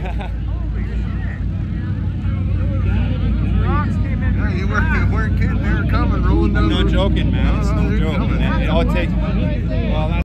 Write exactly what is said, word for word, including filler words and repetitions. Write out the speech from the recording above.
Yeah, you weren't, you weren't kidding. They were coming, rolling down. I'm not joking, man. It's no joke. And it all takes. Well, that's